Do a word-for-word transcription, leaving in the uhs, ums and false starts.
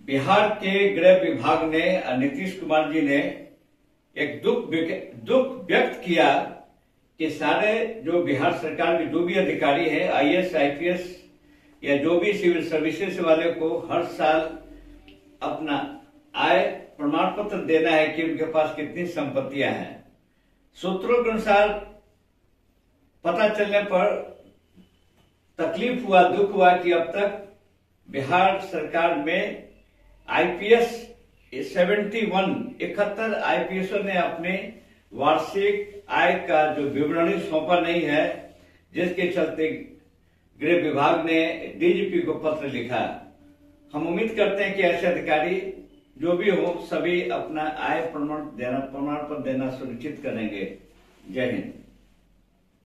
बिहार के गृह विभाग ने नीतीश कुमार जी ने एक दुख दुख व्यक्त किया कि सारे जो बिहार सरकार के जो भी अधिकारी हैं, आईएएस, आईपीएस या जो भी सिविल सर्विसेज वाले को हर साल अपना आय प्रमाण पत्र देना है कि उनके पास कितनी संपत्तियां हैं। सूत्रों के अनुसार पता चलने पर तकलीफ हुआ, दुख हुआ कि अब तक बिहार सरकार में आईपीएस इकहत्तर इकहत्तर आईपीएसओ ने अपने वार्षिक आय का जो विवरणी सौंपा नहीं है, जिसके चलते गृह विभाग ने डीजीपी को पत्र लिखा। हम उम्मीद करते हैं कि ऐसे अधिकारी जो भी हो सभी अपना आय प्रमाण देना प्रमाण पत्र देना सुनिश्चित करेंगे। जय हिंद।